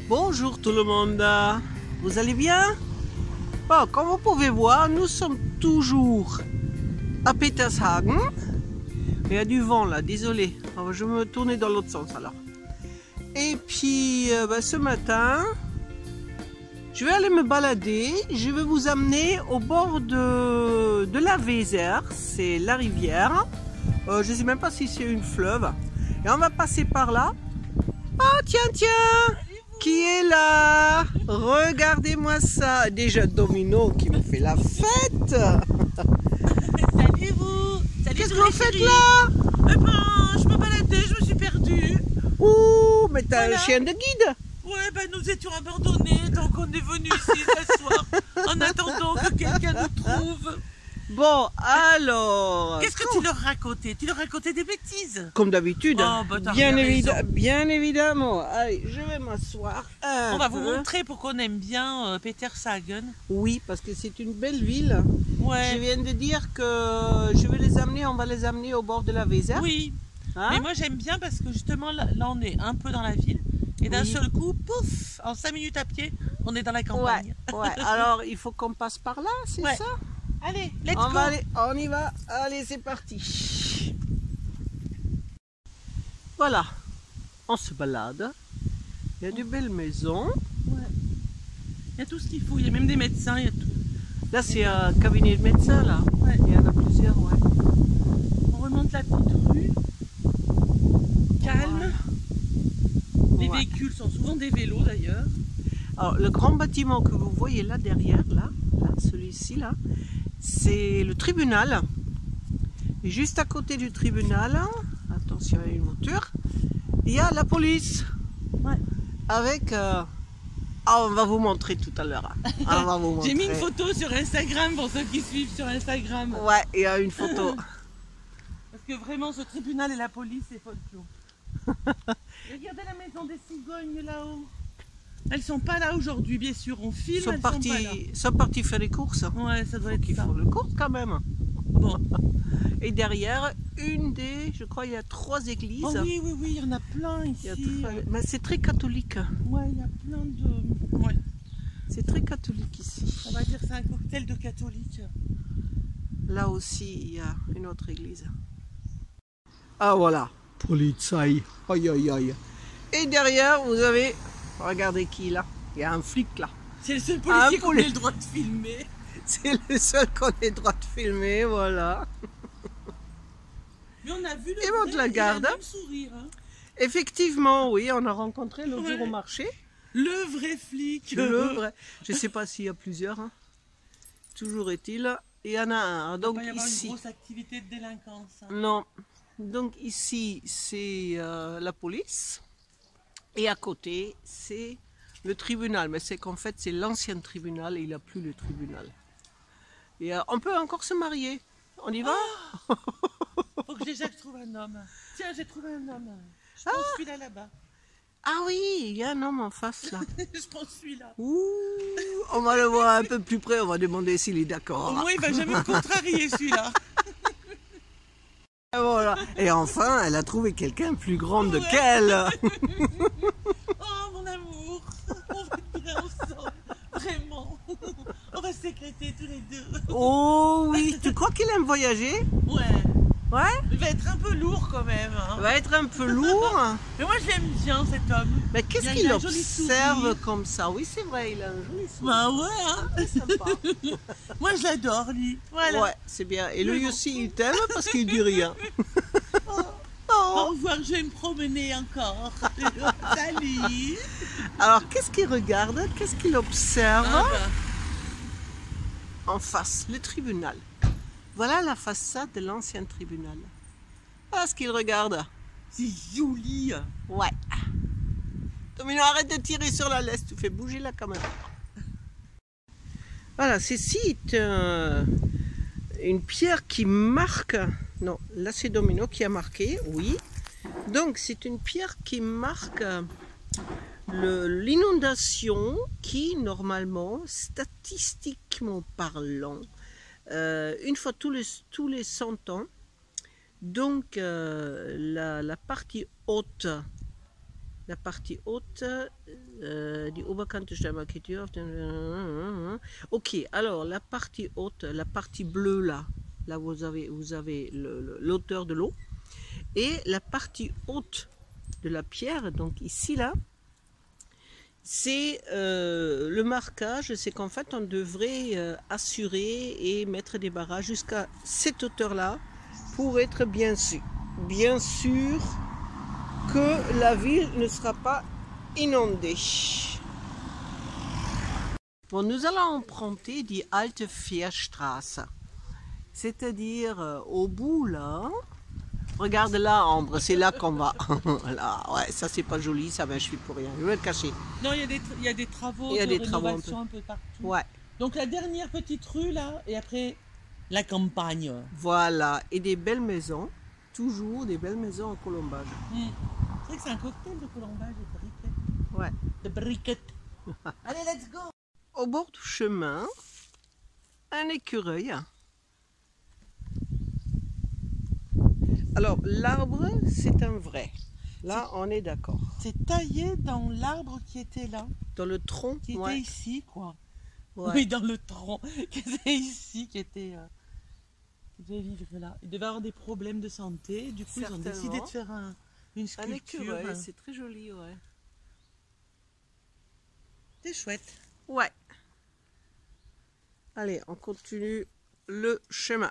Bonjour tout le monde, vous allez bien? Bon, comme vous pouvez voir, nous sommes toujours à Petershagen. Il y a du vent là, désolé. Alors, je vais me tourner dans l'autre sens alors. Et puis ce matin, je vais aller me balader. Je vais vous amener au bord de la Weser, c'est la rivière. Je ne sais même pas si c'est une fleuve. Et on va passer par là. Oh tiens, qui est là? Regardez-moi ça. Déjà Domino qui me fait la fête. Salut vous. Qu'est-ce que vous faites là? Eh ben, je me baladais, je me suis perdue. Ouh, mais t'as Voilà. un chien de guide? Ouais, ben nous étions abandonnés, donc on est venu ici ce soir, en attendant que quelqu'un nous trouve. Bon, alors... Qu'est-ce que tu leur racontais? Tu leur racontais des bêtises? Comme d'habitude, Oh, bah, t'as bien raison. bien évidemment. Allez, je vais m'asseoir. On va vous montrer pourquoi on aime bien Petershagen. Oui, parce que c'est une belle ville. Je Ouais. viens de dire que je vais les amener, on va les amener au bord de la Weser. Oui. Hein? Mais moi j'aime bien parce que justement là on est un peu dans la ville. Et d'un Oui. seul coup, pouf, en 5 minutes à pied, on est dans la campagne. Ouais. Alors, il faut qu'on passe par là, c'est Ouais. ça? Allez, let's On go. va aller, on y va. Allez, c'est parti. Voilà, on se balade. Il y a de belles maisons. Ouais. Il y a tout ce qu'il faut, il y a même des médecins, il y a tout. Là, c'est un cabinet de médecin, là. Ouais. Il y en a plusieurs, ouais. On remonte la petite rue, calme. Les Ouais. véhicules sont souvent des vélos d'ailleurs. Alors, le grand bâtiment que vous voyez là derrière, là celui-ci, là, c'est le tribunal. Et juste à côté du tribunal, attention, il y a une voiture, il y a la police. Ouais. Avec... on va vous montrer tout à l'heure. On va vous montrer. J'ai mis une photo sur Instagram pour ceux qui suivent sur Instagram. Ouais, il y a une photo. Parce que vraiment, ce tribunal et la police, c'est folklore. Et regardez la maison des cigognes là-haut. Elles sont pas là aujourd'hui, bien sûr. On filme, Ils sont elles sont pas là. partis faire les courses. Ouais, ça doit être Ils ça. font les courses quand même. Bon. Et derrière, je crois il y a 3 églises. Oh oui, il y en a plein Il y a ici. mais c'est très catholique. Ouais, il y a plein de... Ouais, C'est très catholique ici. on va dire c'est un cocktail de catholiques. Là aussi, il y a une autre église. Ah voilà, Polizei. Aïe aïe aïe. Et derrière, vous avez, regardez qui là. Il y a un flic là. C'est le seul policier qu'on poli- ait le droit de filmer. C'est le seul qu'on ait le droit de filmer, voilà. Mais on a vu le Et monte vrai, la garde. il a le même sourire. Hein. Effectivement, oui, on a rencontré l'autre jour au marché. Le vrai flic. Le vrai. Je ne sais pas s'il y a plusieurs. Hein. Toujours est-il, il y en a un. Il Donc va y avoir ici, une grosse activité de délinquance. Hein. non. Donc ici, c'est la police. Et à côté, c'est le tribunal. Mais c'est qu'en fait, c'est l'ancien tribunal et il n'y a plus le tribunal. Et on peut encore se marier. On y va? Faut que déjà je trouve un homme. Tiens, j'ai trouvé un homme. Je pense celui-là là-bas. Ah oui, il y a un homme en face là. Je pense celui-là. Ouh, on va le voir un peu plus près, on va demander s'il est Au d'accord. moins, il va jamais me contrarier celui-là. Et voilà. Et enfin, elle a trouvé quelqu'un plus grande Ouais. qu'elle. Oh mon amour, on va être bien ensemble. Vraiment. On va sécréter tous les deux. Oh oui, tu crois qu'il aime voyager? Ouais. Ouais. Il va être un peu lourd quand même. Il Hein. va être un peu lourd. Mais moi, je l'aime bien cet homme. Mais qu'est-ce Il a qu'il un joli observe sourire. comme ça? Oui, c'est vrai, il a un joli sourire. Bah ouais, hein. C'est sympa. Moi, je l'adore, lui. Voilà. Ouais, c'est bien. Et lui aussi, il t'aime parce qu'il dit rien. Au revoir, je vais me promener encore. Salut. Alors, qu'est-ce qu'il regarde? Qu'est-ce qu'il observe? Ah bah. En face, le tribunal. Voilà la façade de l'ancien tribunal. Ah, ce qu'il regarde. C'est joli. Ouais. Domino, arrête de tirer sur la laisse, tu fais bouger la caméra. Voilà, ceci est une pierre qui marque. Non, là c'est Domino qui a marqué, oui. Donc c'est une pierre qui marque l'inondation qui, normalement, statistiquement parlant, une fois tous les 100 ans, donc la partie haute la partie haute, die Oberkante marquée auf den... Ok, alors la partie haute, la partie bleue là, là vous avez l'auteur de l'eau, et la partie haute de la pierre, donc ici là, c'est le marquage, c'est qu'en fait on devrait assurer et mettre des barrages jusqu'à cette hauteur là pour être bien sûr que la ville ne sera pas inondée. Bon, nous allons emprunter die alte Fährstraße, c'est-à-dire au bout là. Regarde là, Ambre, c'est là qu'on va. Là, ouais, ça c'est pas joli, ça, ben je suis pour rien. Je vais le cacher. Non, il y a des travaux de rénovation un peu partout. Ouais. Donc la dernière petite rue là, et après la campagne. Voilà, et des belles maisons, toujours des belles maisons en colombage. C'est vrai que c'est un cocktail de colombage et de briquettes. Ouais. De briquettes. Allez, let's go. Au bord du chemin, un écureuil. Alors, l'arbre, c'est un vrai. Là, on est d'accord. C'est taillé dans l'arbre qui était là. Dans le tronc. Qui était ici, quoi. Ouais. Oui, dans le tronc. Qui était ici, qui devait vivre là. Il devait avoir des problèmes de santé. Du coup, ils ont décidé de faire une sculpture. Un écureuil, c'est très joli, ouais. C'est chouette. Ouais. Allez, on continue le chemin.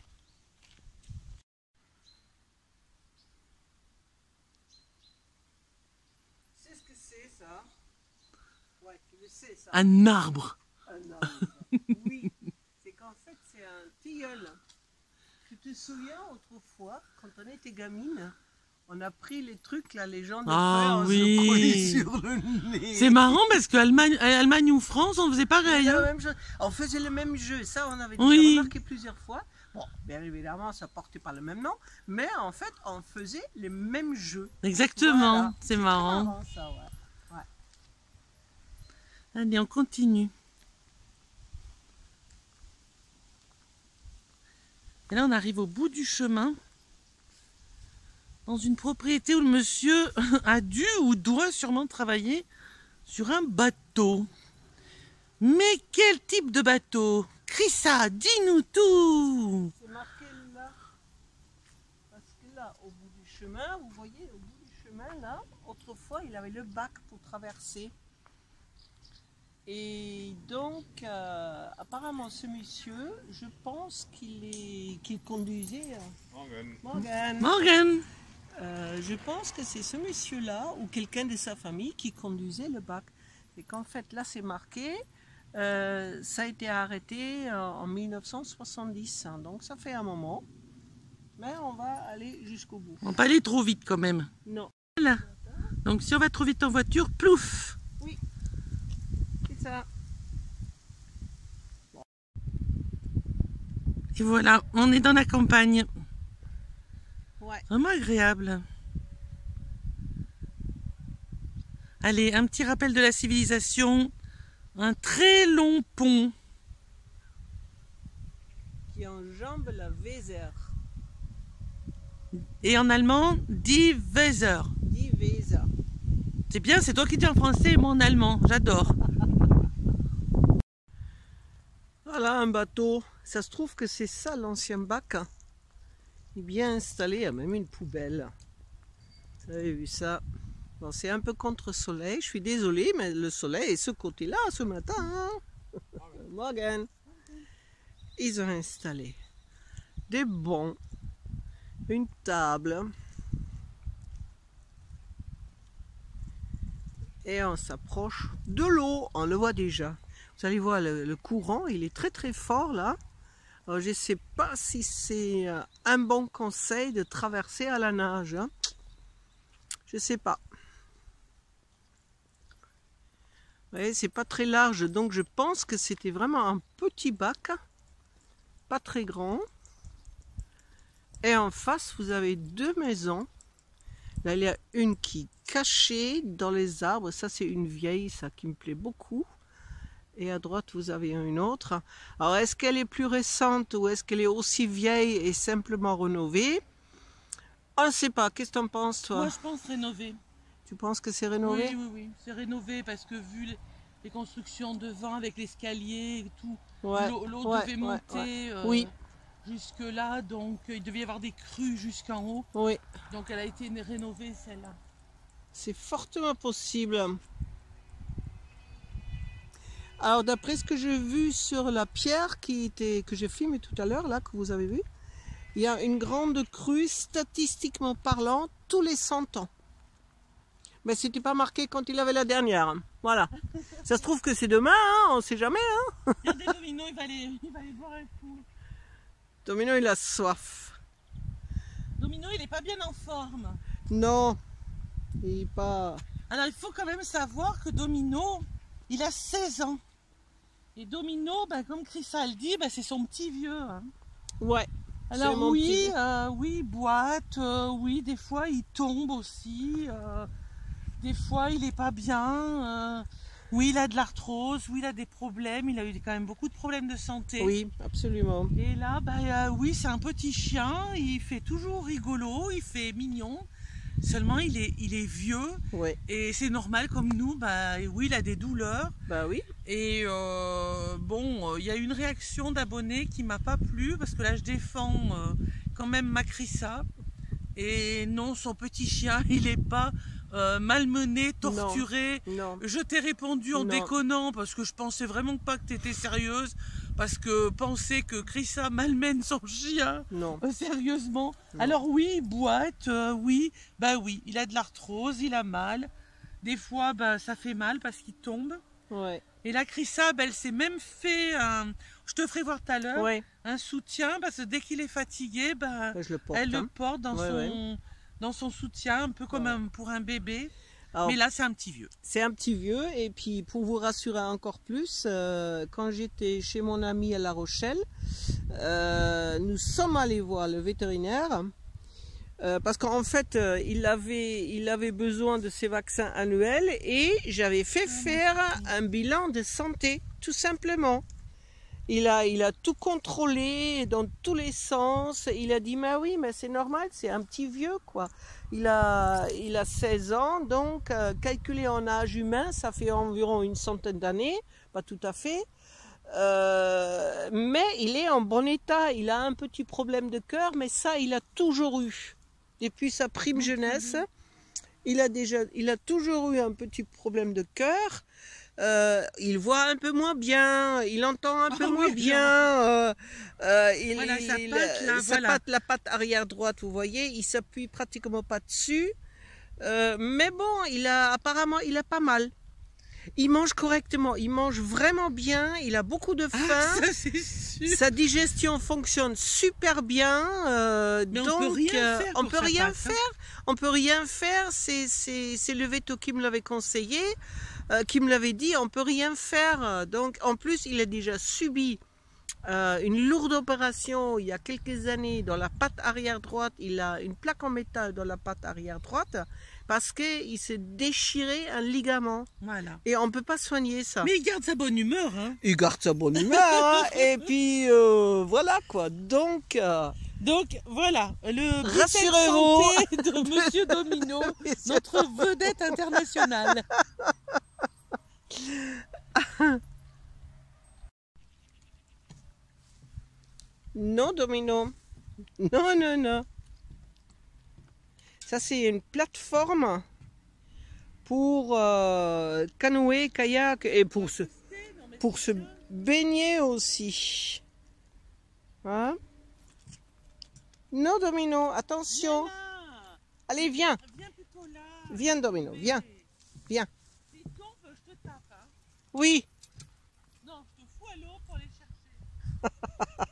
Ouais, tu le sais, ça. Un arbre. Un arbre. Oui, c'est qu'en fait c'est un tilleul. Tu te souviens autrefois, quand on était gamine, on a pris les trucs là, les gens de on se collait sur le nez. C'est marrant parce qu'Allemagne ou France, on faisait pareil. Hein. On faisait le même jeu, ça on avait déjà remarqué plusieurs fois. Bon, bien évidemment, ça portait pas le même nom, mais en fait, on faisait les mêmes jeux. Exactement, voilà. C'est marrant. Ça, ouais. Allez, on continue. Et là, on arrive au bout du chemin, dans une propriété où le monsieur a dû ou doit sûrement travailler sur un bateau. Mais quel type de bateau? Chrissa, dis-nous tout! C'est marqué là, parce que là, au bout du chemin, vous voyez, au bout du chemin, là, autrefois, il avait le bac pour traverser. Et donc, apparemment, ce monsieur, je pense qu'il conduisait... Morgan. Je pense que c'est ce monsieur-là, ou quelqu'un de sa famille, qui conduisait le bac. Et qu'en fait, là, c'est marqué, ça a été arrêté en 1970, hein, donc ça fait un moment. Mais on va aller jusqu'au bout. On va pas aller trop vite quand même. Non. Voilà. Donc si on va trop vite en voiture, plouf. Oui. C'est ça. Bon. Et voilà, on est dans la campagne. Ouais. Vraiment agréable. Allez, un petit rappel de la civilisation. Un très long pont. Qui enjambe la Weser. Et en allemand, die Weser. Die Weser. C'est bien, c'est toi qui dis en français et moi en allemand. J'adore. Voilà un bateau. Ça se trouve que c'est ça l'ancien bac. Il est bien installé, il y a même une poubelle. Vous avez vu ça? Bon, c'est un peu contre-soleil, je suis désolée, mais le soleil est ce côté-là ce matin. Hein. Morgan. Ils ont installé des bancs, une table. Et on s'approche de l'eau, on le voit déjà. Vous allez voir le courant, il est très très fort là. Alors, je ne sais pas si c'est un bon conseil de traverser à la nage. Hein. Je ne sais pas. Vous voyez, c'est pas très large, donc je pense que c'était vraiment un petit bac, pas très grand. Et en face, vous avez deux maisons. Là, il y a une qui est cachée dans les arbres. Ça, c'est une vieille, ça qui me plaît beaucoup. Et à droite, vous avez une autre. Alors, est-ce qu'elle est plus récente ou est-ce qu'elle est aussi vieille et simplement rénovée? On ne sait pas. Qu'est-ce que tu en penses, toi? Moi, je pense rénover. Tu penses que c'est rénové? Oui, oui, oui. C'est rénové parce que vu les constructions devant avec l'escalier et tout, Ouais, l'eau ouais, devait ouais, monter Oui, jusque là, donc il devait y avoir des crues jusqu'en haut. oui, Donc elle a été rénovée celle-là. c'est fortement possible. Alors d'après ce que j'ai vu sur la pierre que j'ai filmé tout à l'heure, là, que vous avez vu, il y a une grande crue, statistiquement parlant, tous les 100 ans. Mais c'était pas marqué quand il avait la dernière. Voilà. Ça se trouve que c'est demain, hein, on sait jamais. Hein. Regardez Domino, il va aller boire un coup. Domino, il a soif. Domino, il est pas bien en forme. Non, il est pas... Alors il faut quand même savoir que Domino, il a 16 ans. Et Domino, ben, comme Chris a le dit, ben, c'est son petit vieux. Hein. Ouais. Alors mon oui, petit... oui, il boite, oui, des fois il tombe aussi, des fois il est pas bien, oui, il a de l'arthrose, oui, il a des problèmes, il a eu quand même beaucoup de problèmes de santé. Oui, absolument. Et là, bah, oui, c'est un petit chien, il fait toujours rigolo, il fait mignon, seulement il est vieux, Ouais. et c'est normal comme nous, bah, oui, il a des douleurs. Bah oui. Et bon, il y a une réaction d'abonnés qui m'a pas plu parce que là je défends quand même Macrissa. Et non, son petit chien, il est pas malmené, torturé. Non. Je t'ai répondu en déconnant parce que je pensais vraiment pas que tu étais sérieuse. Parce que penser que Chrissa malmène son chien, Non. Sérieusement. Non. Alors oui, il boite, oui, bah oui, il a de l'arthrose, il a mal. Des fois, bah, ça fait mal parce qu'il tombe. Ouais. Et la Chrissa, elle s'est même fait, je te ferai voir tout à l'heure, Ouais. un soutien, parce que dès qu'il est fatigué, bah, Je le porte, elle hein. le porte dans son soutien, un peu comme pour un bébé. Alors, mais là, c'est un petit vieux. C'est un petit vieux, et puis pour vous rassurer encore plus, quand j'étais chez mon ami à La Rochelle, nous sommes allés voir le vétérinaire, parce qu'en fait, il avait besoin de ses vaccins annuels, et j'avais fait faire un bilan de santé, tout simplement. Il a tout contrôlé dans tous les sens. Il a dit, mais oui, mais c'est normal, c'est un petit vieux, quoi. Il a 16 ans, donc calculé en âge humain, ça fait environ une centaine d'années, pas tout à fait. Mais il est en bon état. Il a un petit problème de cœur, mais ça, il a toujours eu. Depuis sa prime jeunesse, il a toujours eu un petit problème de cœur. Il voit un peu moins bien, il entend un peu moins bien. La patte arrière droite, vous voyez, il s'appuie pratiquement pas dessus. Mais bon, apparemment, il a pas mal. Il mange correctement, il mange vraiment bien, il a beaucoup de faim. Ça, c'est sûr. Sa digestion fonctionne super bien. Mais donc, on peut rien faire. On peut rien faire. C'est le veto qui me l'avait conseillé, qui me l'avait dit. On peut rien faire. Donc, en plus, il a déjà subi une lourde opération il y a quelques années dans la patte arrière droite. Il a une plaque en métal dans la patte arrière droite parce qu'il s'est déchiré un ligament. Voilà. Et on ne peut pas soigner ça. Mais il garde sa bonne humeur. Hein. Il garde sa bonne humeur. Hein. Et puis voilà quoi. Donc voilà, le rassurez-vous de Monsieur Domino, notre vedette internationale. Non, Domino. Non. Ça, c'est une plateforme pour canoë, kayak et pour se baigner aussi. Hein? Non, Domino, attention. Allez, viens. Viens plutôt là. Viens, Domino, viens. Viens. Si tombe, je te tape. Hein. Oui. Non, je te fous à l'eau pour les chercher.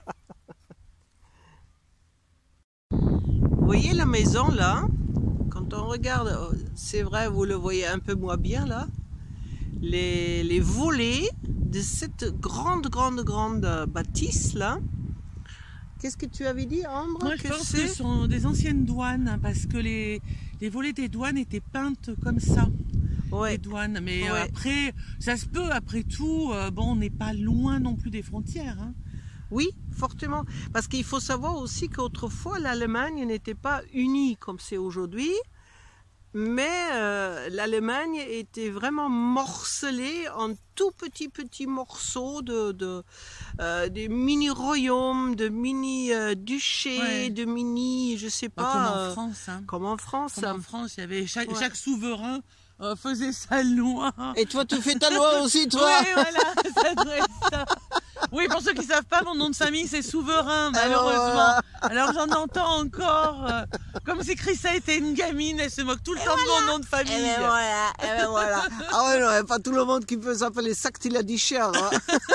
Vous voyez la maison là? Quand on regarde, c'est vrai, vous le voyez un peu moins bien là. Les volets de cette grande bâtisse là. Qu'est-ce que tu avais dit, Ambre? Moi, je pense que ce sont des anciennes douanes, hein, parce que les volets des douanes étaient peintes comme ça. Ouais. Les douanes. Mais Ouais. après, ça se peut, après tout, bon, on n'est pas loin non plus des frontières. Hein. Oui, fortement. Parce qu'il faut savoir aussi qu'autrefois, l'Allemagne n'était pas unie comme c'est aujourd'hui. l'Allemagne était vraiment morcelée en tout petits morceaux des mini-royaumes, de mini-duchés, Ouais. de mini, je sais Pas pas. comme en France. Hein. Comme en France. Comme en France, il y avait chaque Ouais. souverain faisait sa loi. Et toi, tu fais ta loi aussi, toi? Oui, voilà, ça doit être ça. Oui, pour ceux qui savent pas, mon nom de famille, c'est Souverain, malheureusement. Alors j'en entends encore, comme si Chrissa était une gamine, elle se moque tout le temps de mon nom de famille. Et ben voilà. Ah ouais, non, y a pas tout le monde qui peut s'appeler Saktiladichar. Hein.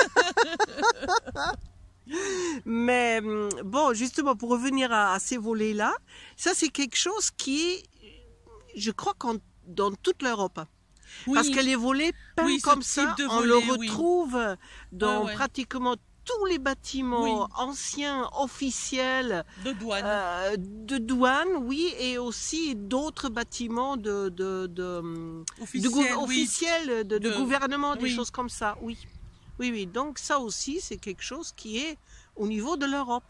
Mais bon, justement, pour revenir à ces volets-là, ça c'est quelque chose qui est, je crois, dans toute l'Europe. Oui. Parce que les volets peints Oui, comme ce ça, type de on volet, le oui. retrouve dans Ouais. pratiquement tous les bâtiments anciens, officiels, De douane. de douane, oui, et aussi d'autres bâtiments officiels, de gouvernement, des oui. choses comme ça, oui. Oui, oui, donc ça aussi, c'est quelque chose qui est au niveau de l'Europe.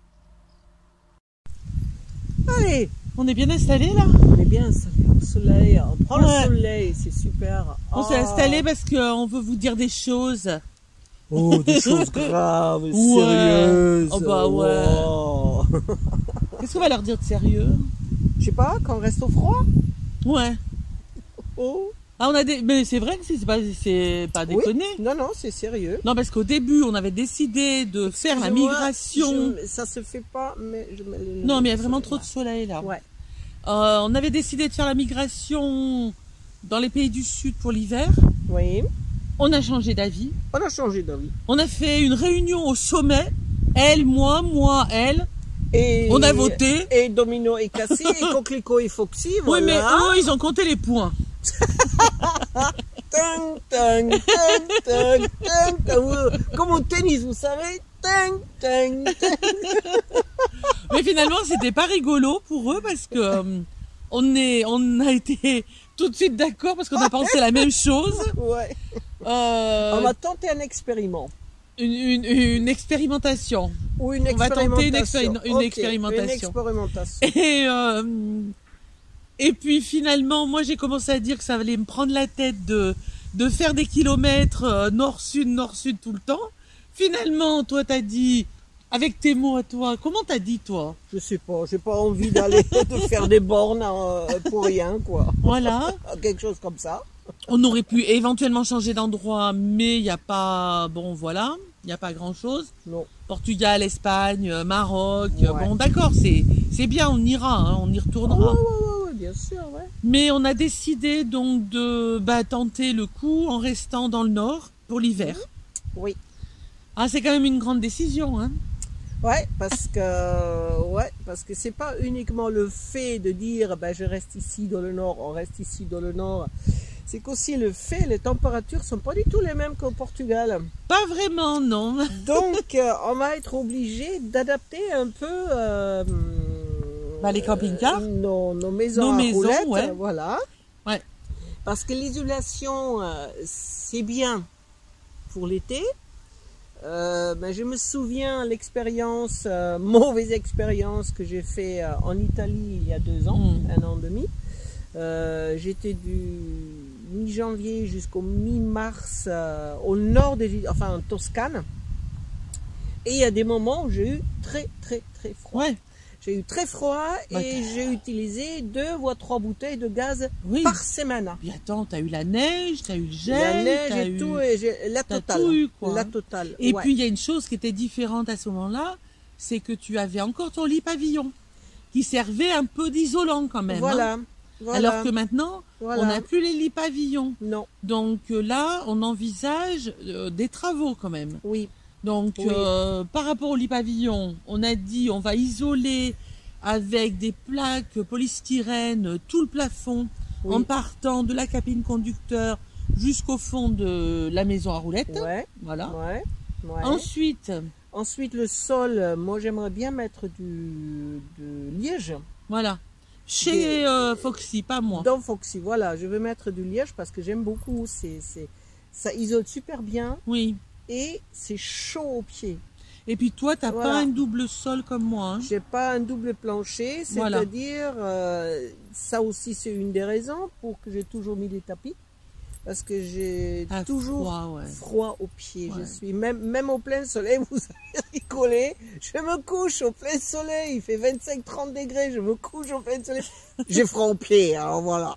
Allez, On est bien installés là. on est bien installé au soleil, on prend Ouais. le soleil, c'est super. On s'est installés parce qu'on veut vous dire des choses. Oh, des choses graves, Ouais. sérieuses. Oh bah ouais. Wow. Qu'est-ce qu'on va leur dire de sérieux? Je sais pas, quand on reste au froid. Ouais. Oh. Ah, mais c'est vrai que c'est pas déconné. Oui. Non, non, c'est sérieux. Non, parce qu'au début, on avait décidé de faire la Excusez-moi, migration. Ça se fait pas, mais je mets les Non, mais il y a lunettes vraiment de trop de soleil là. Ouais. On avait décidé de faire la migration dans les pays du Sud pour l'hiver. Oui. On a changé d'avis. On a changé d'avis. On a fait une réunion au sommet. Elle, moi, elle. Et On a voté. Et Domino est cassé, et Coquelicot et Foxy, Oui, voilà. mais eux, ils ont compté les points. Tang, tang, tang, tang, tang, tang. Comme au tennis, vous savez. Tang, tang, tang. Mais finalement, c'était pas rigolo pour eux parce que on a été tout de suite d'accord parce qu'on a pensé la même chose. Ouais. Euh, On va tenter un expériment. une expérimentation. Ou une On va tenter expérimentation. une Ok, expérimentation. Une expérimentation. Et puis finalement, moi j'ai commencé à dire que ça allait me prendre la tête de faire des kilomètres nord-sud tout le temps. Finalement, toi t'as dit, avec tes mots à toi, comment t'as dit toi? Je sais pas, j'ai pas envie d'aller de faire des bornes pour rien, quoi. Voilà. Quelque chose comme ça. On aurait pu éventuellement changer d'endroit, mais il n'y a pas, bon voilà, il n'y a pas grand chose. Non. Portugal, Espagne, Maroc, Ouais. bon d'accord, c'est bien, on ira, hein, on y retournera. Ouais, bien sûr, ouais. Mais on a décidé donc de tenter le coup en restant dans le nord pour l'hiver. Oui. Ah, c'est quand même une grande décision, hein. Ouais, parce que c'est pas uniquement le fait de dire je reste ici dans le nord, on reste ici dans le nord. C'est qu'aussi le fait, les températures sont pas du tout les mêmes qu'au Portugal. Pas vraiment, non. Donc on va être obligé d'adapter un peu Les camping-cars. nos maisons Nos à maisons, roulettes, ouais. voilà. Ouais. Parce que l'isolation, c'est bien pour l'été. Je me souviens l'expérience, mauvaise expérience que j'ai fait en Italie il y a 2 ans, 1 an et demi. J'étais du mi-janvier jusqu'au mi-mars au nord en Toscane. Et il y a des moments où j'ai eu très froid. Ouais. J'ai eu très froid et j'ai utilisé 2 voire 3 bouteilles de gaz par semaine. Puis attends, t'as eu la neige, t'as eu le gel, La neige t'as et eu... tout, et la totale. tout eu, quoi. La totale. Et ouais. puis il y a une chose qui était différente à ce moment-là, c'est que tu avais encore ton lit pavillon, qui servait un peu d'isolant quand même. Voilà. Hein. Voilà. Alors que maintenant, Voilà. on n'a plus les lits pavillons. Non. Donc là, on envisage des travaux quand même. Oui. Donc Oui. par rapport au lit pavillon, on a dit on va isoler avec des plaques polystyrène tout le plafond en partant de la cabine conducteur jusqu'au fond de la maison à roulettes. Ouais. Voilà. Ouais. Ouais. Ensuite, le sol, moi j'aimerais bien mettre de liège. voilà. Chez Foxy, pas moi. Dans Foxy, voilà, je veux mettre du liège parce que j'aime beaucoup. Ça isole super bien Oui. et c'est chaud aux pieds. Et puis toi, t'as Voilà. pas un double sol comme moi. Hein. J'ai pas un double plancher, Voilà. c'est-à-dire, ça aussi c'est une des raisons pour que j'ai toujours mis des tapis. Parce que j'ai Ah, toujours froid, ouais. froid aux pieds. Ouais. Je suis même au plein soleil, vous avez rigolé. Je me couche au plein soleil, il fait 25-30 degrés, je me couche au plein soleil. J'ai froid aux pieds, alors voilà.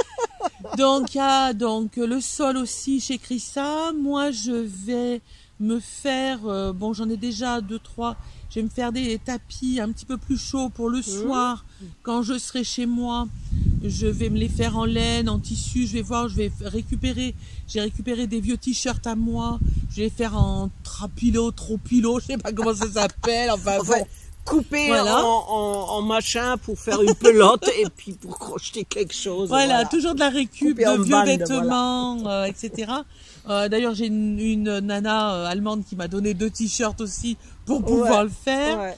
Donc, il y a donc le sol aussi chez Crissa. Moi, je vais me faire, bon, j'en ai déjà 2-3. Je vais me faire des tapis un petit peu plus chauds pour le soir. Quand je serai chez moi, je vais me les faire en laine, en tissu. Je vais voir, je vais récupérer. J'ai récupéré des vieux t-shirts à moi. Je vais les faire en trapilo, tropilo, je sais pas comment ça s'appelle. Enfin, Enfin, bon. coupé Voilà. en machin pour faire une pelote et puis pour crocheter quelque chose. Voilà, toujours de la récup Coupé en de vieux bande, vêtements, etc. D'ailleurs, j'ai une nana allemande qui m'a donné 2 t-shirts aussi pour pouvoir le faire. Ouais.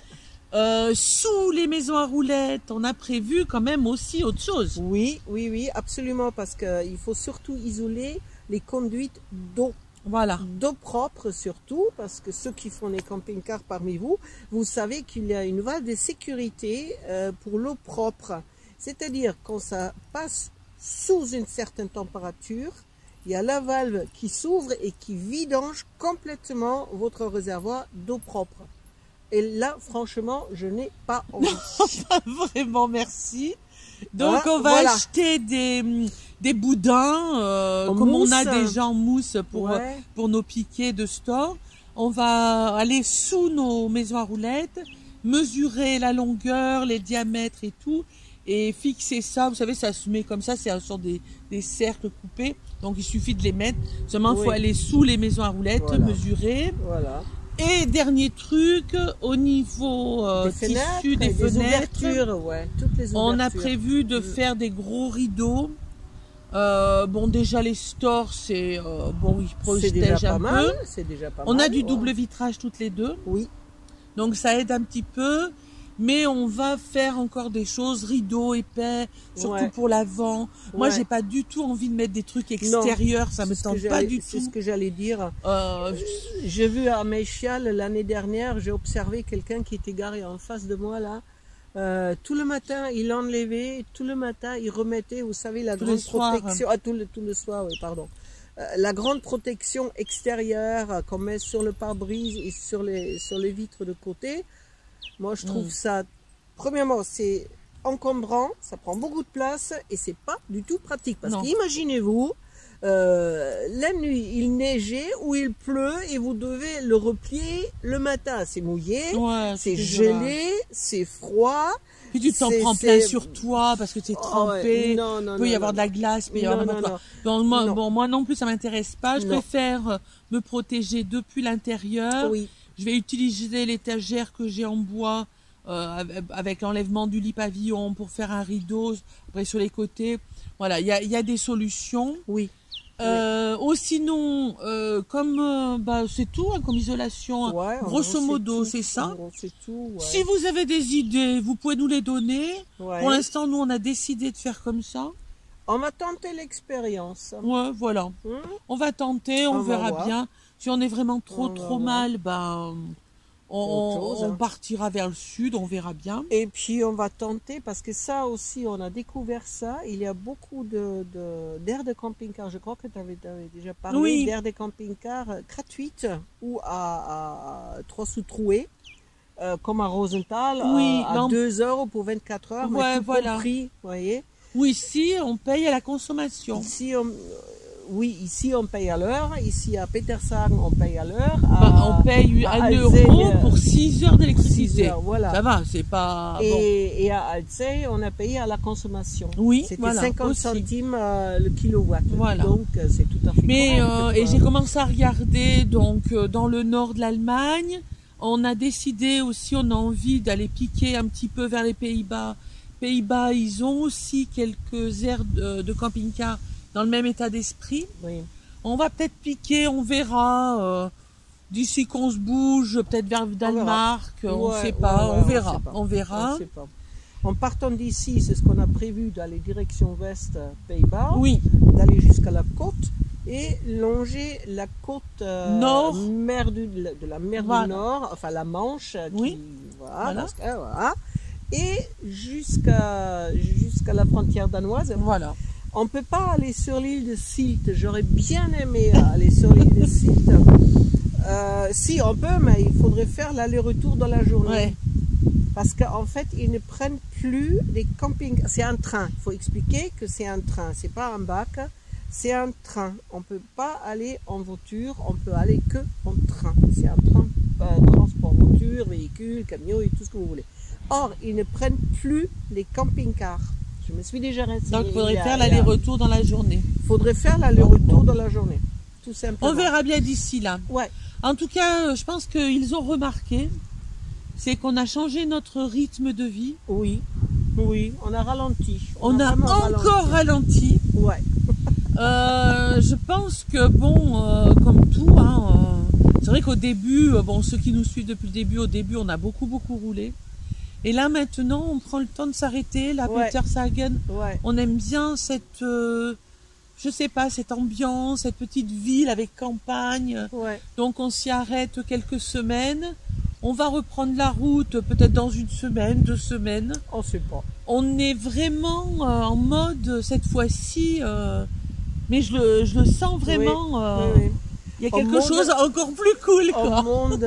Sous les maisons à roulettes, on a prévu quand même aussi autre chose. Oui, oui, oui, absolument, parce qu'il faut surtout isoler les conduites d'eau. Voilà. D'eau propre surtout, parce que ceux qui font les camping-cars parmi vous, vous savez qu'il y a une valve de sécurité pour l'eau propre. C'est-à-dire quand ça passe sous une certaine température, il y a la valve qui s'ouvre et qui vidange complètement votre réservoir d'eau propre. Et là, franchement, je n'ai pas envie. Vraiment, merci. Donc, Hein, on va voilà. acheter des boudins, En comme mousse. on a déjà en mousse Ouais. pour nos piquets de store. On va aller sous nos maisons à roulettes, mesurer la longueur, les diamètres et tout, et fixer ça. Vous savez, ça se met comme ça, c'est un sort des cercles coupés. Donc, il suffit de les mettre. Seulement, il faut aller sous les maisons à roulettes, Voilà. mesurer. Voilà. Et dernier truc, au niveau Des fenêtres, tissu des fenêtres, ouvertures, ouais, toutes les ouvertures. on a prévu de faire des gros rideaux. Bon, déjà les stores, c'est bon, ils C'est déjà protègent pas un mal. peu. C'est déjà pas On mal. a du ouais. double vitrage toutes les deux, Oui. donc ça aide un petit peu. Mais on va faire encore des choses, rideaux épais, surtout Ouais. pour l'avant. Moi, Ouais. j'ai pas du tout envie de mettre des trucs extérieurs, ça me C'est ce que tente pas j'allais- du C'est tout. ce que j'allais dire. Euh, J'ai vu à Mechial l'année dernière, j'ai observé quelqu'un qui était garé en face de moi là. Tout le matin, il enlevait, tout le matin, il remettait, vous savez, la Tous grande les soirs. protection. Ah, tout le soir, oui, pardon. La grande protection extérieure qu'on met sur le pare-brise et sur les vitres de côté. Moi, je trouve ça, premièrement, c'est encombrant, ça prend beaucoup de place et c'est pas du tout pratique. Parce Non. qu'imaginez-vous, la nuit, il neigeait ou il pleut et vous devez le replier le matin. C'est mouillé, ouais, c'est dégueulasse. gelé, c'est froid. Puis tu t'en c'est- prends plein c'est- sur toi parce que tu es Oh, trempé. ouais. Non, non, Il peut y non, avoir non, de la glace, il peut y avoir non, n'importe non, quoi. Donc, moi, non. bon, moi non plus, ça m'intéresse pas. Je Non. préfère me protéger depuis l'intérieur. Oui, Je vais utiliser l'étagère que j'ai en bois avec l'enlèvement du lit pavillon pour faire un rideau. Après, sur les côtés, voilà, il y a des solutions. oui. Sinon, comme bah, c'est tout, hein, comme isolation, Ouais, en grosso gros, modo, tout. c'est ça. En gros, c'est tout. Ouais. Si vous avez des idées, vous pouvez nous les donner. Ouais. Pour l'instant, nous, on a décidé de faire comme ça. On va tenter l'expérience. Ouais, voilà. Hein? On va tenter, on On va verra voir. bien. Si on est vraiment trop On va trop voir. mal, ben, autre chose, on hein. partira vers le sud, on verra bien. Et puis on va tenter, parce que ça aussi, on a découvert ça. Il y a beaucoup d'aires de camping-car. Je crois que tu avais déjà parlé Oui. d'aires de camping-car gratuites ou à 3 sous troués, comme à Rosenthal, Oui, à non. 2 € pour 24 heures. Ouais, mais tout voilà. compris, vous voyez. Ou ici, on paye à la consommation. Ici, oui, ici on paye à l'heure. Ici à Petershagen, on paye à l'heure. Bah, on paye à 1 Alzey, euro pour 6 heures 6 d'électricité. heures, voilà. Ça va, c'est pas... bon. Et à Alzey, on a payé à la consommation. Oui, C'était voilà, 50 aussi. centimes le kilowatt. Voilà. Donc c'est tout à fait Mais correct, et quoi. j'ai commencé à regarder donc dans le nord de l'Allemagne. On a décidé aussi, on a envie d'aller piquer un petit peu vers les Pays-Bas. Pays-Bas, ils ont aussi quelques aires de camping-car dans le même état d'esprit. Oui. On va peut-être piquer, on verra. D'ici qu'on se bouge, peut-être vers le Danemark, on Ouais, sait pas, ouais, on verra, sait pas. on verra. On sait pas. En partant d'ici, c'est ce qu'on a prévu d'aller direction ouest Pays-Bas, Oui, d'aller jusqu'à la côte et longer la côte Nord. de la mer Voilà. du Nord, enfin la Manche, Oui. voilà, Voilà. dans ce cas, voilà, et jusqu'à la frontière danoise. Voilà. On ne peut pas aller sur l'île de Sylt. J'aurais bien aimé aller sur l'île de Sylt. Si, on peut, mais il faudrait faire l'aller-retour dans la journée. Ouais. Parce qu'en fait, ils ne prennent plus les campings. C'est un train. Il faut expliquer que c'est un train. C'est pas un bac. C'est un train. On ne peut pas aller en voiture. On peut aller que en train. C'est un train, transport voiture, véhicule, camion et tout ce que vous voulez. Or, ils ne prennent plus les camping-cars. Je me suis déjà renseignée. Donc il faudrait faire l'aller-retour dans la journée. Il faudrait faire l'aller-retour dans la journée. Tout simplement. On verra bien d'ici là. Ouais. En tout cas, je pense qu'ils ont remarqué, c'est qu'on a changé notre rythme de vie. Oui. Oui, on a ralenti. On a vraiment encore ralenti. Ouais. Je pense que bon, comme tout, hein, c'est vrai qu'au début, bon, ceux qui nous suivent depuis le début, au début, on a beaucoup roulé. Et là maintenant, on prend le temps de s'arrêter. Là, Ouais. Peter Sagan, Ouais. on aime bien cette, je sais pas, cette ambiance, cette petite ville avec campagne. Ouais. Donc on s'y arrête quelques semaines. On va reprendre la route peut-être dans une semaine, 2 semaines. On sait pas. On est vraiment en mode cette fois-ci, mais je le sens vraiment. Oui, oui. Il y a En quelque mode- chose encore plus cool, quoi.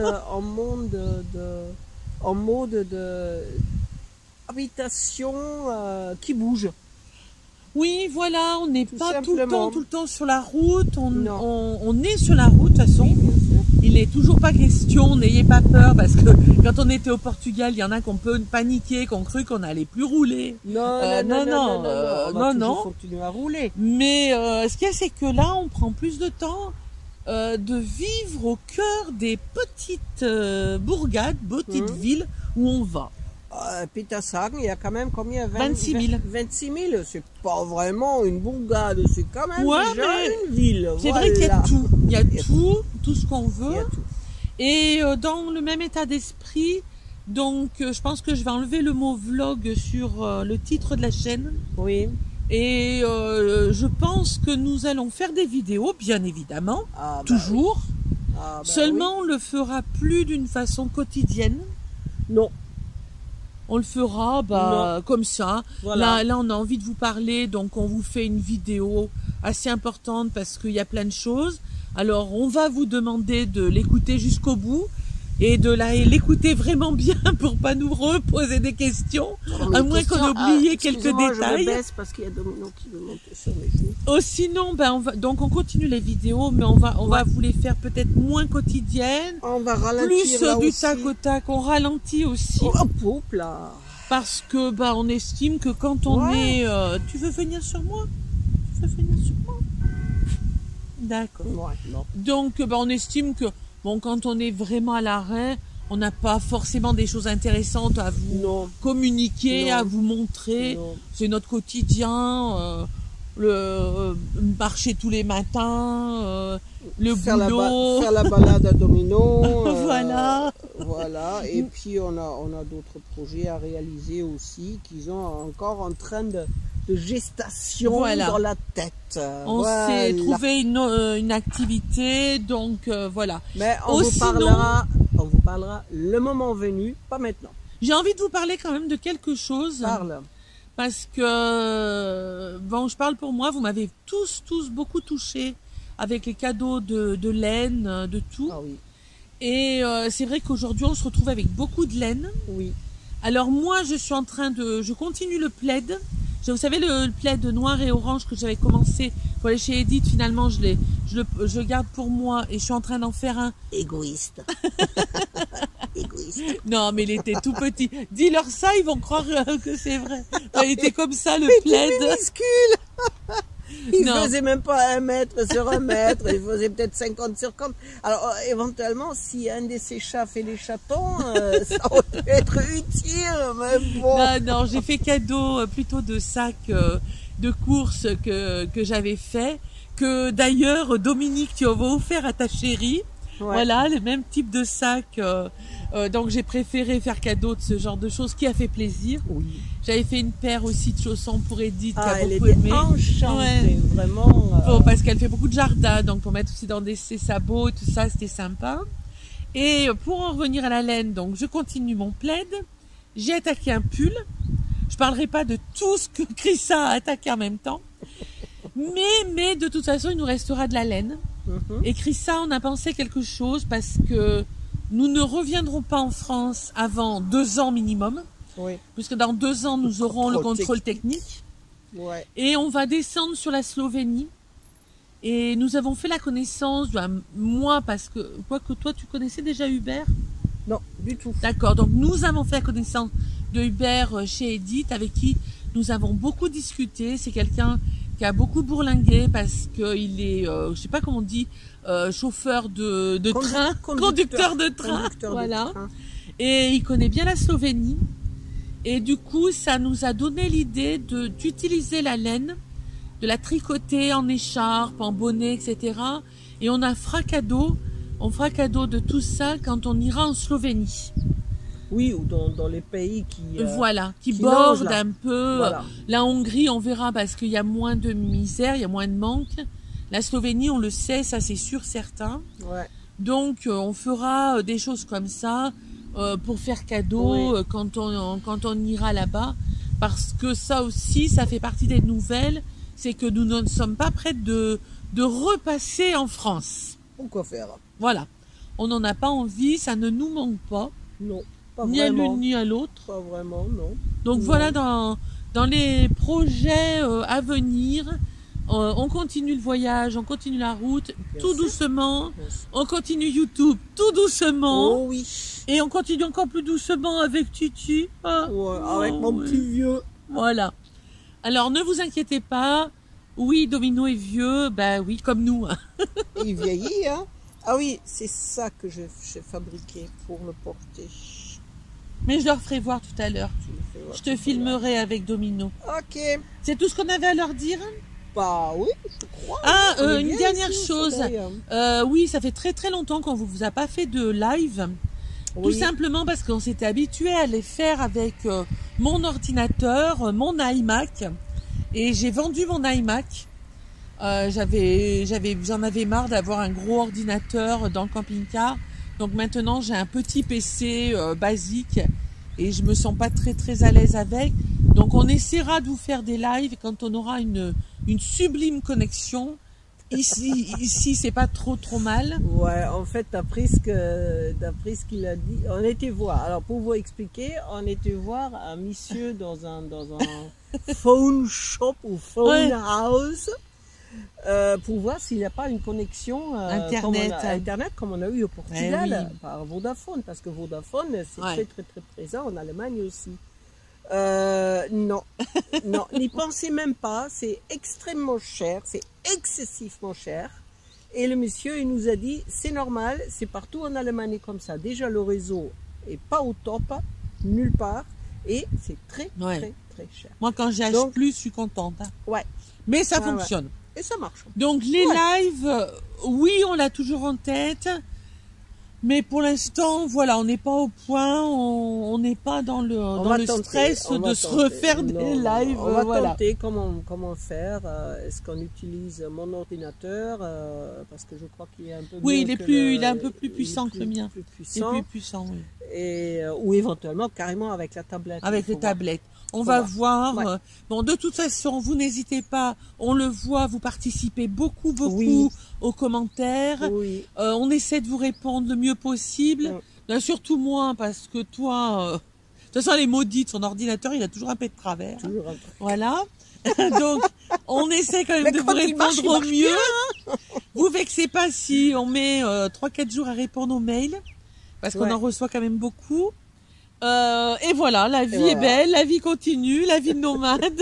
En mode de habitation qui bouge. Oui, voilà, on n'est Tout pas simplement. tout le temps sur la route. Non. On est sur la route, de toute façon. Bien sûr. Il n'est toujours pas question, n'ayez pas peur, parce que quand on était au Portugal, il y en a qui ont peu paniqué, qui ont cru qu'on allait plus rouler. Non, non, non, non, on va non, toujours non. continuer à rouler. Mais ce qu'il y a, c'est que là, on prend plus de temps de vivre au cœur des petites bourgades, petites villes où on va. Peter Sagan, il y a quand même combien 26 000. 26 000, c'est pas vraiment une bourgade, c'est quand même Ouais, déjà mais une ville. C'est vrai qu'il y a voilà. tout. Il y a Il y a tout ce qu'on Il y a veut. tout. Et dans le même état d'esprit, donc je pense que je vais enlever le mot vlog sur le titre de la chaîne. Oui. Et je pense que nous allons faire des vidéos, bien évidemment, Ah, bah toujours. oui. Ah, bah Seulement, on le fera plus d'une façon quotidienne. oui. Non. On le fera comme ça. Voilà. Là, on a envie de vous parler, donc on vous fait une vidéo assez importante parce qu'il y a plein de choses. Alors, on va vous demander de l'écouter jusqu'au bout et de l'écouter vraiment bien pour pas nous reposer des questions, à moins qu'on ait oublié quelques excusez-moi, détails. Je me baisse parce qu'il y a Domino qui veut monter sur mes genoux. Oh, sinon, donc on continue les vidéos, mais on va vous les faire peut-être moins quotidiennes, On va ralentir plus là du aussi. tac au tac. On ralentit aussi. Oh, hop là. Parce que on estime que quand on Ouais. est... tu veux venir sur moi? Tu veux venir sur moi? D'accord. Ouais, non. Donc on estime que bon, quand on est vraiment à l'arrêt, on n'a pas forcément des choses intéressantes à vous Non. communiquer, Non. à vous montrer. Non. C'est notre quotidien, le marcher tous les matins, le Faire boulot. faire la balade à Domino. Voilà. Voilà. Et puis on a d'autres projets à réaliser aussi qui sont encore en train de gestation Voilà. dans la tête. On s'est trouvé une activité, donc voilà. Mais Oh, on vous parlera le moment venu, pas maintenant. J'ai envie de vous parler quand même de quelque chose. Parle. Parce que, bon, je parle pour moi, vous m'avez tous beaucoup touché avec les cadeaux de laine, de tout. Ah oui. Et c'est vrai qu'aujourd'hui, on se retrouve avec beaucoup de laine. Oui. Alors moi, je continue le plaid. Vous savez, le plaid noir et orange que j'avais commencé pour aller chez Edith, finalement, je le garde pour moi et je suis en train d'en faire un. Égoïste. Égoïste. Non, mais il était tout petit. Dis-leur ça, ils vont croire que c'est vrai. Enfin, il était comme ça, le plaid. Minuscule. Il Non. faisait même pas 1 mètre sur 1 mètre, il faisait peut-être 50 sur 50. Alors éventuellement, si un de ces chats fait les chatons, ça aurait pu être utile, mais bon. Non, j'ai fait cadeau plutôt de sacs de courses que j'avais fait, que d'ailleurs Dominique tu as offert à ta chérie. Ouais. Voilà, le même type de sac Donc j'ai préféré faire cadeau de ce genre de choses qui a fait plaisir. Oui. J'avais fait une paire aussi de chaussons pour Edith qui a Elle beaucoup était aimé. enchantée, vraiment. Bon, parce qu'elle fait beaucoup de jardin, donc pour mettre aussi dans ses sabots et tout ça, c'était sympa. Et pour en revenir à la laine, donc je continue mon plaid. J'ai attaqué un pull. Je parlerai pas de tout ce que Chrissa a attaqué en même temps. Mais de toute façon, il nous restera de la laine. Et Chrissa, on a pensé quelque chose parce que nous ne reviendrons pas en France avant 2 ans minimum. Oui. Puisque dans 2 ans, nous aurons le contrôle technique. Ouais. Et on va descendre sur la Slovénie. Et nous avons fait la connaissance, moi, parce que, quoique toi, tu connaissais déjà Hubert? Non, du tout. D'accord, donc nous avons fait la connaissance de Hubert chez Edith, avec qui nous avons beaucoup discuté. C'est quelqu'un qui a beaucoup bourlingué parce qu'il est, je sais pas comment on dit, chauffeur de train, conducteur de train, voilà. De train. Et il connaît bien la Slovénie. Et du coup, ça nous a donné l'idée d'utiliser la laine, de la tricoter en écharpe, en bonnet, etc. Et on fera cadeau de tout ça quand on ira en Slovénie. Oui, ou dans les pays qui bordent un peu. Voilà. La Hongrie, on verra parce qu'il y a moins de misère, il y a moins de manque. La Slovénie, on le sait, ça c'est sûr, certain. Ouais. Donc, on fera des choses comme ça pour faire cadeau Oui. quand on ira là-bas. Parce que ça aussi, ça fait partie des nouvelles. C'est que nous ne sommes pas prêts de repasser en France. Pourquoi faire? Voilà. On n'en a pas envie, ça ne nous manque pas. Non, pas ni vraiment. à l'une ni à l'autre. Pas vraiment, non. Donc non. voilà, dans les projets à venir, on continue le voyage, on continue la route, Bien tout sûr. doucement. Bien sûr. On continue YouTube, tout doucement. Oh oui. Et on continue encore plus doucement avec Titi. Ah, Ouais, avec mon oui. petit vieux. Voilà. Alors ne vous inquiétez pas. Oui, Domino est vieux, ben oui, comme nous. Il vieillit, hein. Ah oui, c'est ça que j'ai fabriqué pour le porter. Mais je leur ferai voir tout à l'heure. Tu le fais voir Je te tout à filmerai avec Domino. l'heure. Ok. C'est tout ce qu'on avait à leur dire? Bah oui, je crois. Ah, On est une bien dernière ici, au chose. soleil, hein. Oui, ça fait très très longtemps qu'on vous a pas fait de live. Tout Oui. simplement parce qu'on s'était habitué à les faire avec mon ordinateur, mon iMac. Et j'ai vendu mon iMac. J'en avais marre d'avoir un gros ordinateur dans le camping-car. Donc maintenant j'ai un petit PC basique et je me sens pas très très à l'aise avec. Donc on essaiera de vous faire des lives quand on aura une sublime connexion. Ici c'est pas trop mal. Ouais, en fait, d'après ce qu'il a dit, on était voir. Alors pour vous expliquer, on était voir un monsieur dans un phone shop ou phone house pour voir s'il n'y a pas une connexion Internet comme on a eu au Portugal par Vodafone, parce que Vodafone c'est très très très présent en Allemagne aussi. Non, non, n'y pensez même pas, c'est extrêmement cher, c'est excessivement cher. Et le monsieur, il nous a dit, c'est normal, c'est partout en Allemagne comme ça. Déjà, le réseau est pas au top, nulle part, et c'est très, très, très cher. Moi, quand j'ai acheté plus, je suis contente. Hein. Ouais. Mais ça fonctionne. Ouais. Et ça marche. Donc, les lives, oui, on l'a toujours en tête. Mais pour l'instant, voilà, on n'est pas au point, on n'est pas dans le stress de se refaire des lives. On va tenter comment faire. Est-ce qu'on utilise mon ordinateur parce que je crois qu'il est un peu il est un peu plus puissant que le mien. Plus puissant. Il est plus puissant, oui. Et, ou éventuellement carrément avec la tablette. Avec les tablettes. On va voir. Ouais. Bon, de toute façon, vous n'hésitez pas. On le voit, vous participez beaucoup aux commentaires. Oui. On essaie de vous répondre le mieux possible. Là, surtout moi, parce que toi, de toute façon, elle est maudite. Son ordinateur, il a toujours un peu de travers. Toujours un peu. Voilà. Donc, on essaie quand même de vous répondre au mieux. Vous vexez pas si on met 3-4 jours à répondre aux mails, parce qu'on en reçoit quand même beaucoup. Et voilà, la vie est belle, la vie continue, la vie de nomade.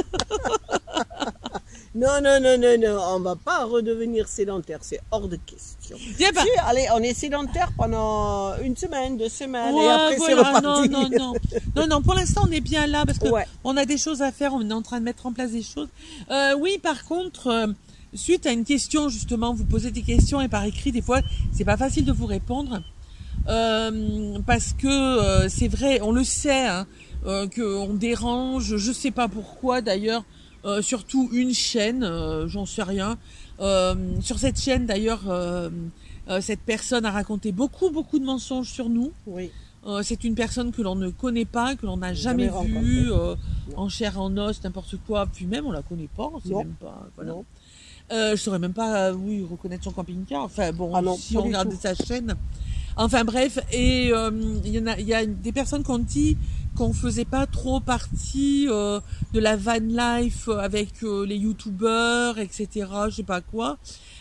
Non, on va pas redevenir sédentaire, c'est hors de question. Allez, on est sédentaire pendant 1 semaine, 2 semaines, et après c'est reparti. Non, pour l'instant on est bien là, parce que on a des choses à faire, on est en train de mettre en place des choses. Oui, par contre, suite à une question, justement, vous posez des questions et par écrit, des fois, c'est pas facile de vous répondre. parce que c'est vrai, on le sait, hein, qu'on dérange, je sais pas pourquoi d'ailleurs, surtout une chaîne, j'en sais rien. Sur cette chaîne d'ailleurs, cette personne a raconté beaucoup de mensonges sur nous. Oui. C'est une personne que l'on ne connaît pas, que l'on n'a jamais vue, en chair, en os, n'importe quoi. Puis même, on la connaît pas, on sait même pas. Voilà. Non. Je saurais même pas, oui, reconnaître son camping-car. Enfin bon, Ah non, si on regarde sa chaîne. Enfin bref, et il y a des personnes qui ont dit qu'on faisait pas trop partie de la van life avec les youtubeurs, etc. Je sais pas quoi.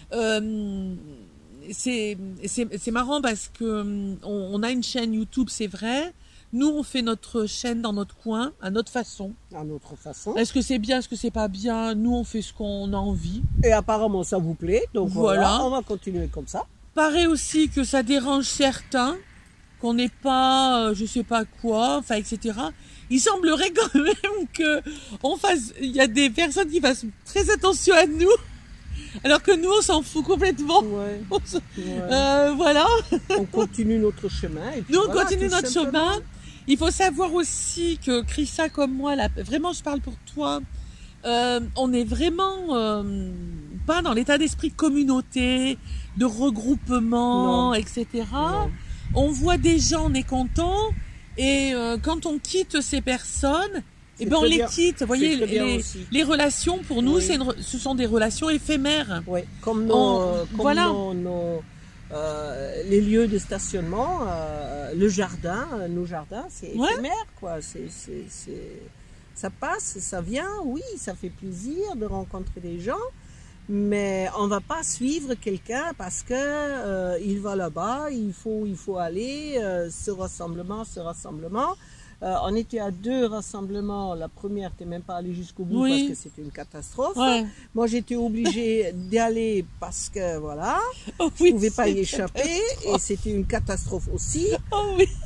C'est marrant parce que on a une chaîne YouTube, c'est vrai. Nous, on fait notre chaîne dans notre coin, à notre façon. À notre façon. Est-ce que c'est bien, est-ce que c'est pas bien? Nous, on fait ce qu'on a envie. Et apparemment, ça vous plaît. Donc voilà, on va continuer comme ça. Paraît aussi que ça dérange certains, qu'on n'est pas, je sais pas quoi, enfin, etc. Il semblerait quand même que il y a des personnes qui fassent très attention à nous. Alors que nous, on s'en fout complètement. Ouais. Voilà. On continue notre chemin. Et puis Nous, on voilà, continue notre simplement. chemin. Il faut savoir aussi que Chrissa comme moi, là, vraiment, je parle pour toi, on est vraiment pas dans l'état d'esprit de communauté, de regroupement, Non. etc. Non. On voit des gens, on est content, et quand on quitte ces personnes, eh ben on les quitte. Vous voyez, les relations pour nous, Oui. ce sont des relations éphémères. Oui, comme voilà. les lieux de stationnement, le jardin, nos jardins, c'est éphémère, quoi. Ça passe, ça vient, oui, ça fait plaisir de rencontrer des gens, mais on va pas suivre quelqu'un parce que il va là-bas, il faut aller, ce rassemblement. On était à 2 rassemblements. La première, t'es même pas allé jusqu'au bout parce que c'était une catastrophe. Ouais. Moi, j'étais obligée d'y aller parce que voilà, je pouvais pas y échapper et c'était une catastrophe aussi. Oh oui.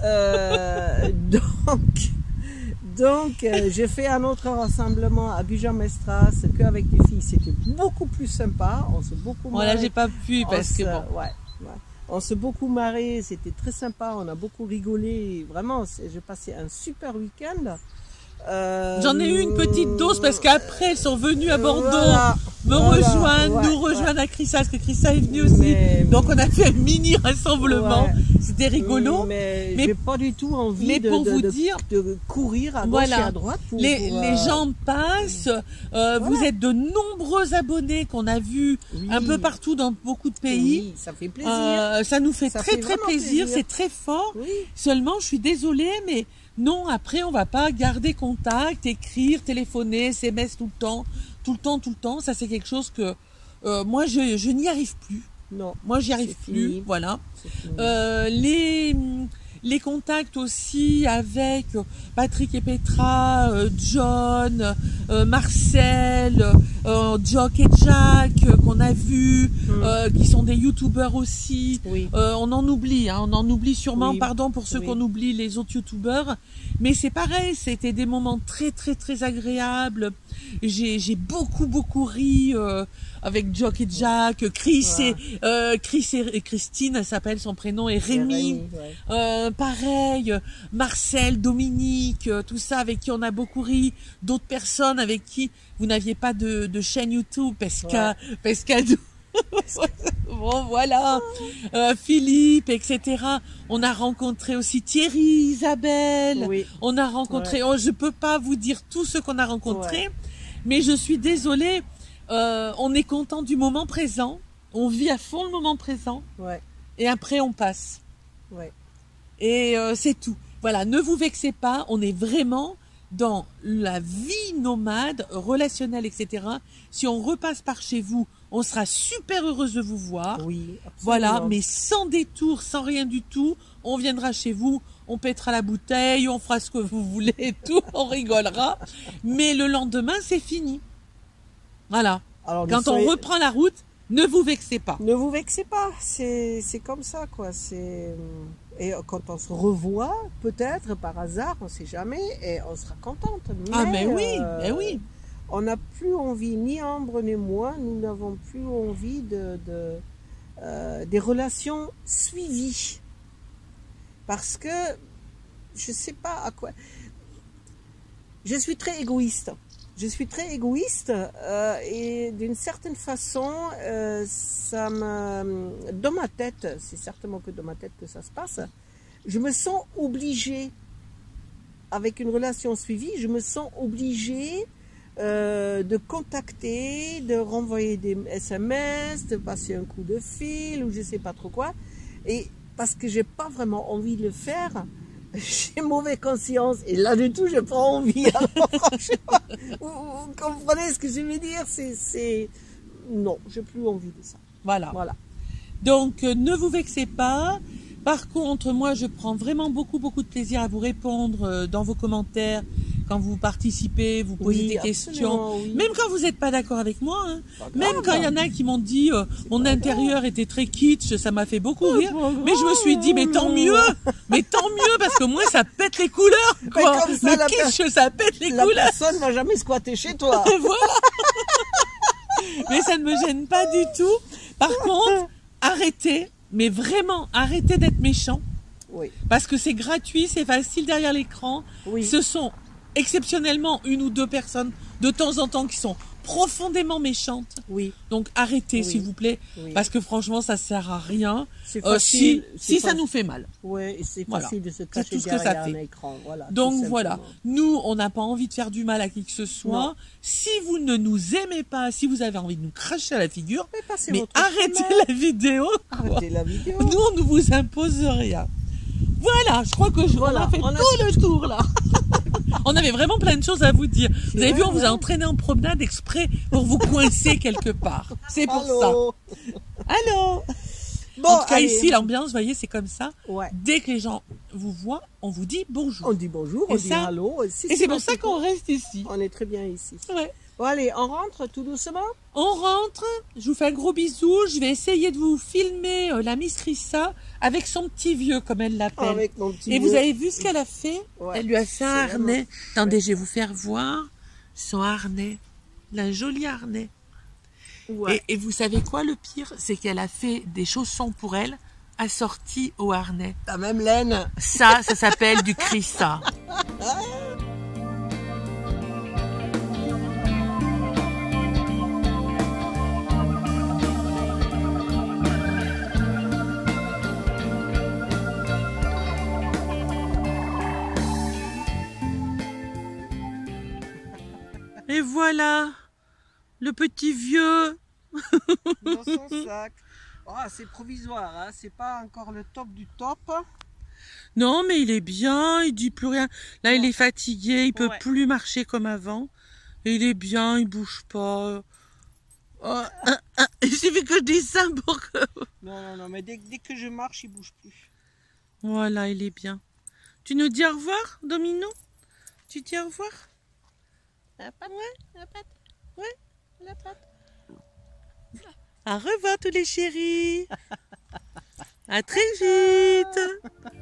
Donc, j'ai fait un autre rassemblement à Gujan-Mestras qu'avec les filles. C'était beaucoup plus sympa. On s'est beaucoup marré. Voilà, j'ai pas pu parce que bon. Ouais. On s'est beaucoup marré, c'était très sympa, on a beaucoup rigolé, vraiment, j'ai passé un super week-end. J'en ai eu une petite dose parce qu'après elles sont venues à Bordeaux nous rejoindre à Chrissa, parce que Chrissa est venue aussi. Donc on a fait un mini rassemblement, c'était rigolo. Mais j'ai pas du tout envie de courir à gauche et à droite. Les gens passent, vous êtes de nombreux abonnés qu'on a vus un peu partout dans beaucoup de pays. Oui, ça fait plaisir. Ça nous fait très plaisir, c'est très fort. Oui. Seulement je suis désolée, mais non, après, on va pas garder contact, écrire, téléphoner, SMS tout le temps. Ça, c'est quelque chose que moi, je n'y arrive plus. Non. Moi, j'y arrive plus. Fini. Voilà. Les contacts aussi avec Patrick et Petra, John, Marcel, Jock et Jack qu'on a vus, qui sont des youtubeurs aussi. Oui. On en oublie sûrement, pardon pour ceux qu'on oublie, les autres youtubeurs. Mais c'est pareil, c'était des moments très agréables. J'ai beaucoup ri avec Jock et Jack, Chris et Christine, elle s'appelle, son prénom est Rémi. Pareil, Marcel, Dominique, tout ça avec qui on a beaucoup ri. D'autres personnes avec qui vous n'aviez pas de chaîne YouTube parce qu'à nous. Bon voilà, Philippe, etc. On a rencontré aussi Thierry, Isabelle. On a rencontré. Je peux pas vous dire tout ce qu'on a rencontré, mais je suis désolée. On est content du moment présent. On vit à fond le moment présent. Et après on passe. Et c'est tout. Voilà, ne vous vexez pas. On est vraiment dans la vie nomade, relationnelle, etc. Si on repasse par chez vous, on sera super heureuse de vous voir. Oui, absolument. Voilà, mais sans détour, sans rien du tout. On viendra chez vous, on pètera la bouteille, on fera ce que vous voulez et tout, on rigolera. Mais le lendemain, c'est fini. Voilà. Alors, quand on reprend la route, ne vous vexez pas. Ne vous vexez pas, c'est comme ça, quoi. Et quand on se revoit, peut-être par hasard, on ne sait jamais, et on sera contente. Mais oui. On n'a plus envie, ni Ambre ni moi, nous n'avons plus envie des relations suivies. Parce que je sais pas à quoi. Je suis très égoïste. Je suis très égoïste et d'une certaine façon, dans ma tête, c'est certainement que dans ma tête que ça se passe, je me sens obligée, avec une relation suivie, je me sens obligée de contacter, de renvoyer des SMS, de passer un coup de fil ou je sais pas trop quoi. Et parce que j'ai pas vraiment envie de le faire, j'ai mauvaise conscience et là du tout j'ai pas envie. Alors, franchement, vous comprenez ce que je veux dire, non, j'ai plus envie de ça. Voilà. Voilà. Donc, ne vous vexez pas. Par contre, moi, je prends vraiment beaucoup de plaisir à vous répondre dans vos commentaires, quand vous participez, vous posez des questions. Oui. Même quand vous n'êtes pas d'accord avec moi. Hein. Même quand il y en a qui m'ont dit mon intérieur était très kitsch, ça m'a fait beaucoup rire. Mais je me suis dit, mais tant mieux. Mais tant mieux, parce que moi, ça pète les couleurs. Quoi. Comme ça, le kitsch, ça pète les couleurs. La personne ne va jamais squatter chez toi. Voilà. Mais ça ne me gêne pas du tout. Par contre, arrêtez. Mais vraiment, arrêtez d'être méchant. Oui. Parce que c'est gratuit, c'est facile derrière l'écran. Oui. Ce sont exceptionnellement une ou deux personnes de temps en temps qui sont profondément méchantes. Oui. Donc arrêtez, s'il vous plaît. Oui. Parce que franchement, ça sert à rien. Facile, si ça nous fait mal. Oui, et c'est facile de se cacher tout ce que derrière ça fait. un écran. Voilà, donc voilà, nous, on n'a pas envie de faire du mal à qui que ce soit. Non. Si vous ne nous aimez pas, si vous avez envie de nous cracher à la figure, mais arrêtez la vidéo. Arrêtez la vidéo. Nous, on ne vous impose rien. Voilà, je crois que on a fait tout le tour là. On avait vraiment plein de choses à vous dire. Vous avez vu, on vous a entraîné en promenade exprès pour vous coincer quelque part. C'est pour ça. Allô. Bon, en tout cas, ici, l'ambiance, vous voyez, c'est comme ça. Ouais. Dès que les gens vous voient, on vous dit bonjour. On dit bonjour, on dit allô. Et c'est pour ça qu'on reste ici. On est très bien ici. Ouais. Bon, allez, on rentre tout doucement. On rentre. Je vous fais un gros bisou. Je vais essayer de vous filmer la Miss Rissa avec son petit vieux, comme elle l'appelle. Avec mon petit vieux. Et vous avez vu ce qu'elle a fait? Ouais. Elle lui a fait un harnais. Attendez, je vais vous faire voir son harnais. Un joli harnais. Ouais. Et vous savez quoi, le pire? C'est qu'elle a fait des chaussons pour elle assortis au harnais. La même laine. Ça s'appelle du Crissa. Et voilà, le petit vieux. Dans son sac. Oh, c'est provisoire, hein. C'est pas encore le top du top. Non, mais il est bien, il dit plus rien. Là, il est fatigué, il peut plus marcher comme avant. Et il est bien, il bouge pas. Oh, il suffit que je dise ça pour que... Non, mais dès que je marche, il bouge plus. Voilà, il est bien. Tu nous dis au revoir, Domino? Tu dis au revoir? La patte. Ouais, la patte. Ouais, la patte. Au revoir tous les chéris. À très vite.